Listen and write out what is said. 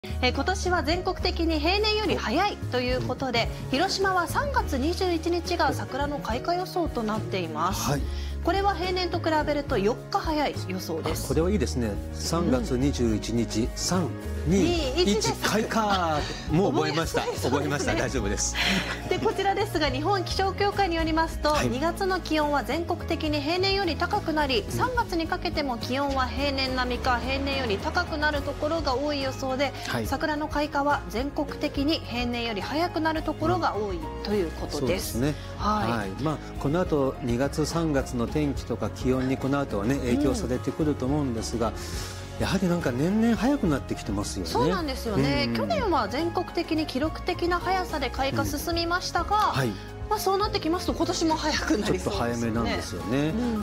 今年は全国的に平年より早いということで、広島は3月21日が桜の開花予想となっています。これは平年と比べると4日早い予想です。 これはいいですね。3月21日、3、2、1開花。もう覚えました。覚えました。大丈夫です。 でこちらですが、日本気象協会によりますと、2月の気温は全国的に平年より高くなり、3月にかけても気温は平年並みか平年より高くなるところが多い予想で、桜の開花は全国的に平年より早くなるところが多いということです。 この後2月3月の天気とか気温にこの後はね影響されてくると思うんですが、やはりなんか年々早くなってきてますよね。 そうなんですよね。去年は全国的に記録的な速さで開花進みましたが、そうなってきますと今年も早くなりそうですよね。 ちょっと早めなんですよね。